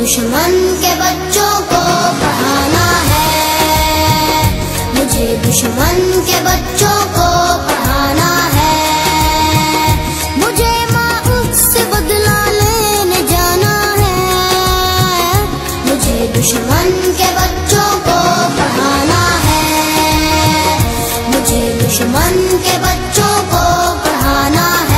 दुश्मन के बच्चों को पढ़ाना है, मुझे दुश्मन के बच्चों को पढ़ाना है। मुझे माँ से बदला लेने जाना है, मुझे दुश्मन के बच्चों को पढ़ाना है, मुझे दुश्मन के बच्चों को पढ़ाना है।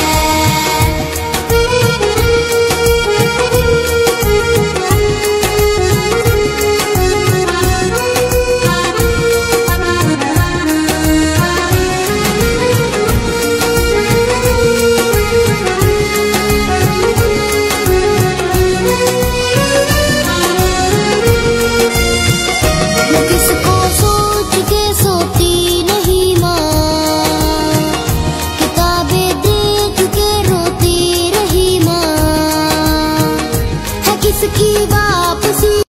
किसको सोच के सोती नहीं माँ, किताबें देख के रोती रही माँ, है किसकी वापसी